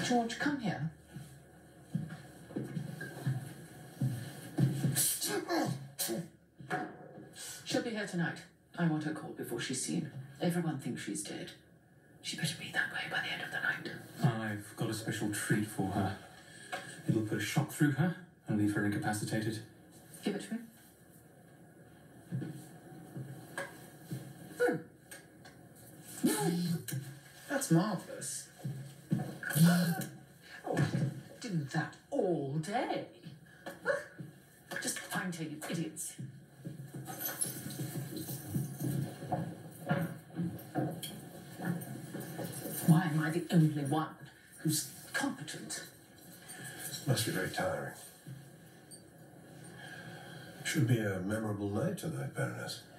George, come here. She'll be here tonight. I want her called before she's seen. Everyone thinks she's dead. She better be that way by the end of the night. I've got a special treat for her. It'll put a shock through her and leave her incapacitated. Give it to me. That's marvellous. Oh, do that all day. Just find her, you idiots. Why am I the only one who's competent? Must be very tiring. Should be a memorable night tonight, Baroness.